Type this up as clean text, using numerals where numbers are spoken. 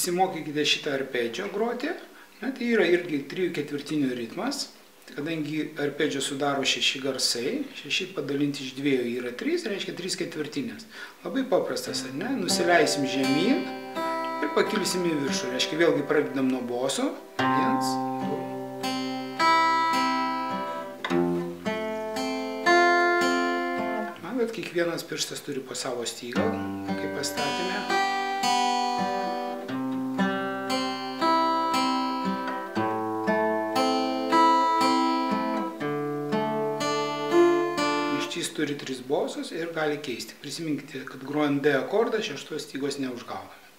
pasimokykite šitą arpedžio groti. Na, tai yra irgi 3/4 ritmas. Kadangi arpedžio sudaro 6 garsai, 6 padalinti iš 2 yra 3, reiškia 3/4. Labai paprastas, ar ne? Nusileisim žemyn ir pakilsim į viršų. Reiškia, vėlgi pradedam nuo boso. 1, 2. Matot, kiekvienas pirštas turi po savo stygą, kaip pastatėme. Jis turi 3 bosus ir gali keisti. Prisiminkite, kad grojant D akordą 6 stygos neužgauname.